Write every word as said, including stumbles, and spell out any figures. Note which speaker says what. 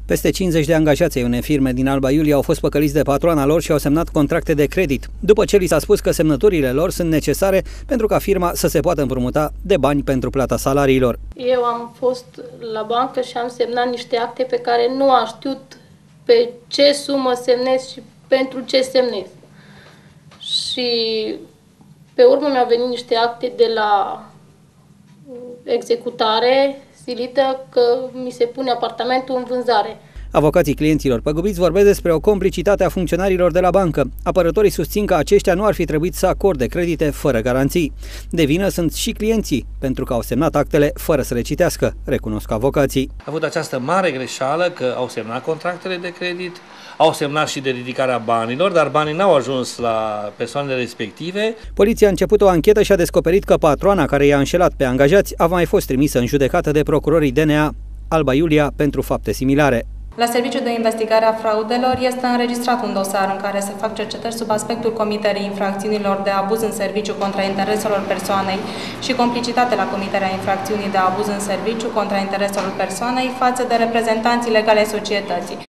Speaker 1: Peste cincizeci de angajați ai unei firme din Alba Iulia au fost păcăliți de patroana lor și au semnat contracte de credit, după ce li s-a spus că semnăturile lor sunt necesare pentru ca firma să se poată împrumuta de bani pentru plata salariilor.
Speaker 2: Eu am fost la bancă și am semnat niște acte pe care nu am știut pe ce sumă semnez și pentru ce semnez. Și pe urmă mi-au venit niște acte de la executare silită că mi se pune apartamentul în vânzare.
Speaker 1: Avocații clienților păgubiți vorbesc despre o complicitate a funcționarilor de la bancă. Apărătorii susțin că aceștia nu ar fi trebuit să acorde credite fără garanții. De vină sunt și clienții, pentru că au semnat actele fără să le citească, recunosc avocații.
Speaker 3: A avut această mare greșeală că au semnat contractele de credit, au semnat și de ridicarea banilor, dar banii n-au ajuns la persoanele respective.
Speaker 1: Poliția a început o anchetă și a descoperit că patroana care i-a înșelat pe angajați a mai fost trimisă în judecată de procurorii D N A Alba Iulia pentru fapte similare.
Speaker 4: La Serviciul de Investigare a Fraudelor este înregistrat un dosar în care se fac cercetări sub aspectul comiterii infracțiunilor de abuz în serviciu contra intereselor persoanei și complicitate la comiterea infracțiunii de abuz în serviciu contra intereselor persoanei față de reprezentanții legale ai societății.